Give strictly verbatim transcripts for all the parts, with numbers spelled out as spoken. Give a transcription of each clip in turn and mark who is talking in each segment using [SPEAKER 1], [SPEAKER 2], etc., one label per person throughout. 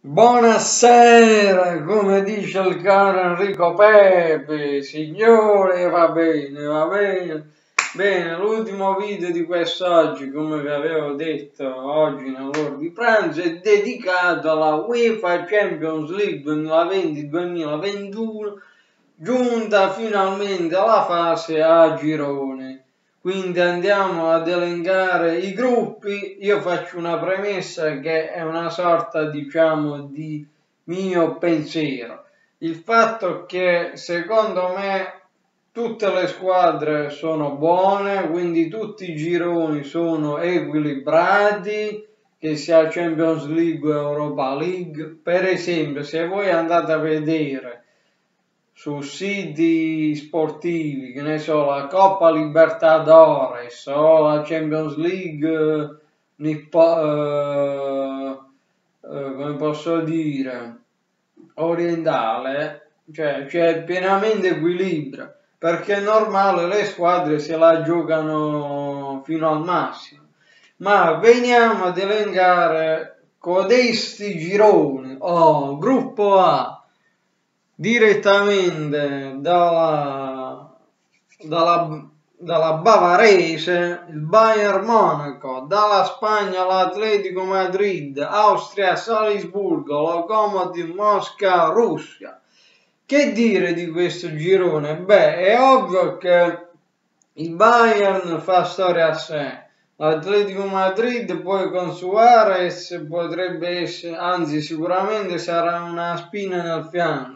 [SPEAKER 1] Buonasera, come dice il caro Enrico Pepe, signore, va bene, va bene. Bene, l'ultimo video di quest'oggi, come vi avevo detto oggi nell'ora di pranzo, è dedicato alla UEFA Champions League duemilaventi duemilaventuno, giunta finalmente alla fase a girone. Quindi andiamo ad elencare i gruppi. Io faccio una premessa che è una sorta, diciamo, di mio pensiero. Il fatto che secondo me tutte le squadre sono buone, quindi tutti i gironi sono equilibrati, che sia Champions League o Europa League. Per esempio, se voi andate a vedere su siti sportivi, che ne so, la Coppa Libertadores o la Champions League, eh, Nippo, eh, eh, come posso dire, orientale, cioè c'è pienamente equilibrio, perché è normale, le squadre se la giocano fino al massimo. Ma veniamo ad elencare codesti gironi. Oh, gruppo A, direttamente dalla, dalla, dalla bavarese, il Bayern Monaco, dalla Spagna l'Atletico Madrid, Austria Salisburgo, Lokomotiv Mosca, Russia. Che dire di questo girone? Beh, è ovvio che il Bayern fa storia a sé. L'Atletico Madrid poi con Suarez potrebbe essere, anzi sicuramente sarà una spina nel fianco.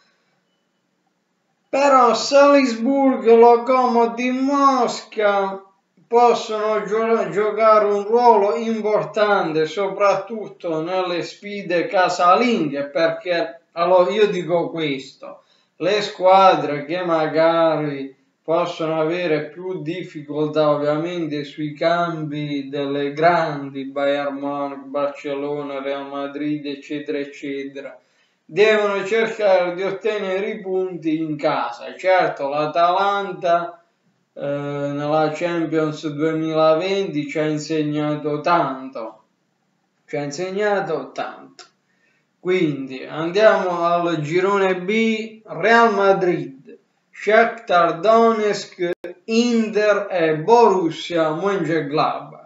[SPEAKER 1] Però Salisburgo, Lokomotiv Mosca possono gio- giocare un ruolo importante soprattutto nelle sfide casalinghe, perché allora io dico questo: le squadre che magari possono avere più difficoltà ovviamente sui cambi delle grandi, Bayern Monaco, Barcellona, Real Madrid, eccetera eccetera, devono cercare di ottenere i punti in casa. Certo, l'Atalanta eh, nella Champions duemilaventi ci ha insegnato tanto, ci ha insegnato tanto. Quindi andiamo al girone B: Real Madrid, Shakhtar Donetsk, Inter e Borussia Mönchengladbach.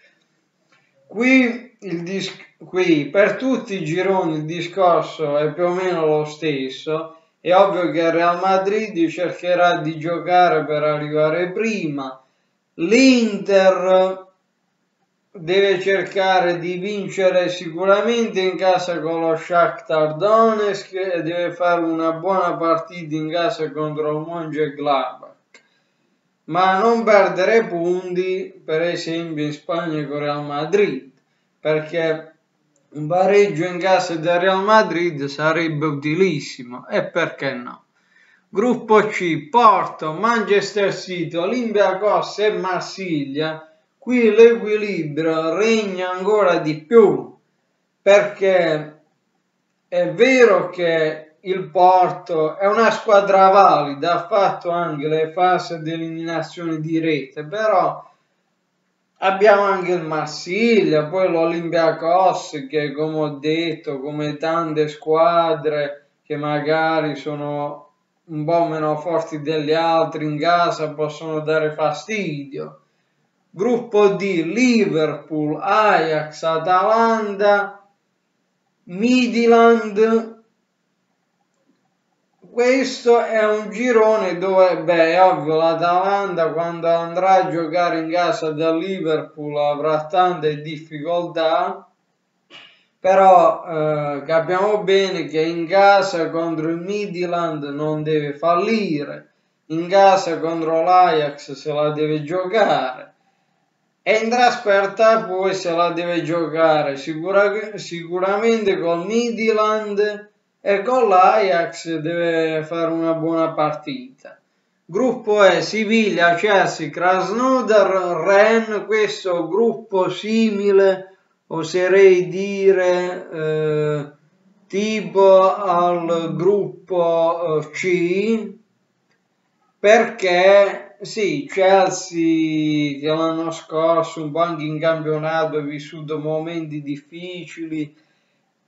[SPEAKER 1] Qui, il dis- qui per tutti i gironi il discorso è più o meno lo stesso. È ovvio che il Real Madrid cercherà di giocare per arrivare prima, l'Inter deve cercare di vincere sicuramente in casa con lo Shakhtar Donetsk e deve fare una buona partita in casa contro il Mönchengladbach, ma non perdere punti per esempio in Spagna con Real Madrid, perché un pareggio in casa del Real Madrid sarebbe utilissimo, e perché no. Gruppo C: Porto, Manchester City, Olympiacos e Marsiglia. Qui l'equilibrio regna ancora di più, perché è vero che il Porto è una squadra valida, ha fatto anche le fasi di eliminazione dirette, però abbiamo anche il Marsiglia, poi l'Olympiacos che, come ho detto, come tante squadre che magari sono un po' meno forti degli altri in casa, possono dare fastidio. Gruppo D: Liverpool, Ajax, Atalanta, Midland. Questo è un girone dove, beh, è ovvio, l'Atalanta quando andrà a giocare in casa del Liverpool avrà tante difficoltà, però eh, capiamo bene che in casa contro il Midland non deve fallire, in casa contro l'Ajax se la deve giocare, e in trasferta poi se la deve giocare sicura, sicuramente col Midland, e con l'Ajax deve fare una buona partita. Gruppo E: Siviglia, Chelsea, Krasnodar, Rennes. Questo gruppo simile, oserei dire, eh, tipo al gruppo eh, C, perché sì, Chelsea che l'anno scorso un po' anche in campionato ha vissuto momenti difficili,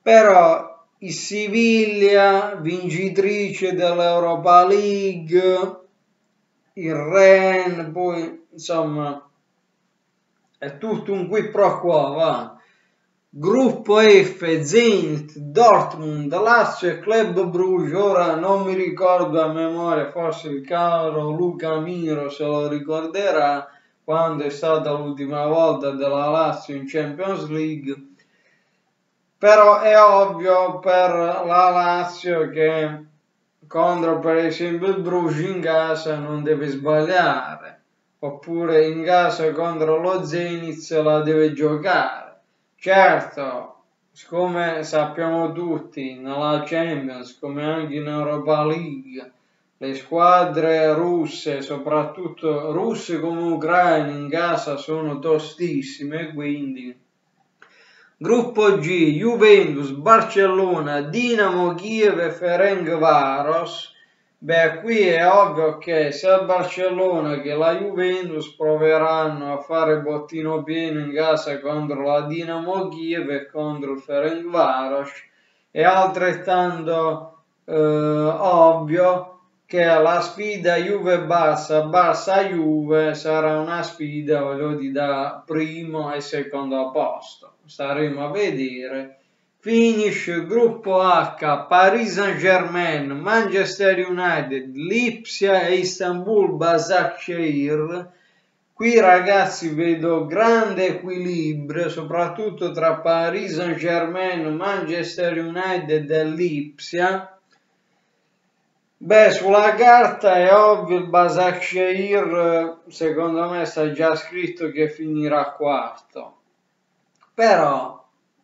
[SPEAKER 1] però il Siviglia, vincitrice dell'Europa League, il Rennes, poi insomma è tutto un qui pro quo, va. Gruppo F, Zenit, Dortmund, Lazio e Club Brugge. Ora non mi ricordo a memoria, forse il caro Luca Miro se lo ricorderà, quando è stata l'ultima volta della Lazio in Champions League. Però è ovvio per la Lazio che contro per esempio il Brugge in casa non deve sbagliare, oppure in casa contro lo Zenit se la deve giocare. Certo, come sappiamo tutti, nella Champions, come anche in Europa League, le squadre russe, soprattutto russe come ucraine, in casa sono tostissime, quindi Gruppo G, Juventus, Barcellona, Dinamo Kiev e Ferencvaros. Beh, qui è ovvio che sia il Barcellona che la Juventus proveranno a fare bottino pieno in casa contro la Dinamo Kiev e contro il Ferencvaros. È altrettanto eh, ovvio che la sfida Juve-Barça, Barça-Juve sarà una sfida, voglio dire, da primo e secondo posto. Staremo a vedere. Finish gruppo H, Paris Saint-Germain, Manchester United, Lipsia e Istanbul Başakşehir. Qui ragazzi vedo grande equilibrio, soprattutto tra Paris Saint-Germain, Manchester United e Lipsia. Beh, sulla carta è ovvio il Başakşehir, secondo me sta già scritto che finirà quarto. Però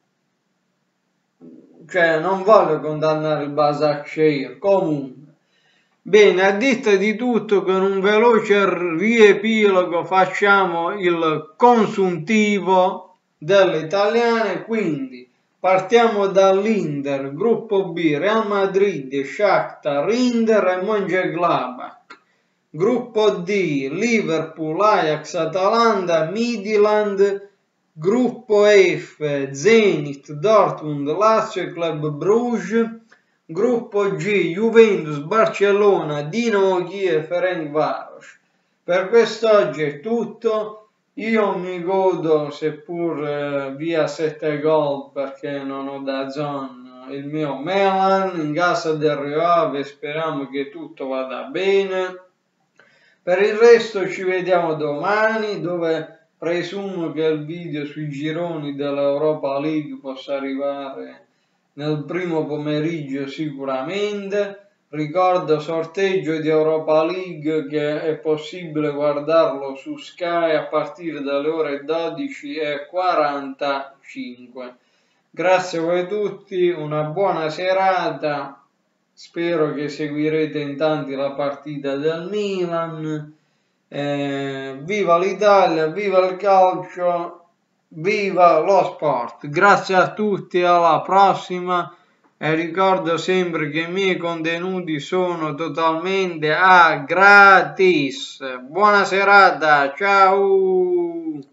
[SPEAKER 1] cioè non voglio condannare il Başakşehir, comunque. Bene, a detta di tutto, con un veloce riepilogo facciamo il consuntivo delle italiane, quindi partiamo dall'Inter, gruppo B, Real Madrid, Shakhtar, Inter e Mönchengladbach. Gruppo D, Liverpool, Ajax, Atalanta, Midtjylland. Gruppo F, Zenit, Dortmund, Lazio e Club Brugge. Gruppo G, Juventus, Barcellona, Dinamo Kiev e Ferencvaros. Per quest'oggi è tutto. Io mi godo, seppur eh, via sette gol perché non ho da zone, il mio Milan in casa del Rio Ave. Speriamo che tutto vada bene. Per il resto ci vediamo domani, dove presumo che il video sui gironi dell'Europa League possa arrivare nel primo pomeriggio sicuramente. Ricordo sorteggio di Europa League che è possibile guardarlo su Sky a partire dalle ore dodici e quarantacinque. Grazie a voi tutti, una buona serata, spero che seguirete in tanti la partita del Milan. Eh, viva l'Italia, viva il calcio, viva lo sport. Grazie a tutti, alla prossima, e ricordo sempre che i miei contenuti sono totalmente a gratis. Buona serata, ciao.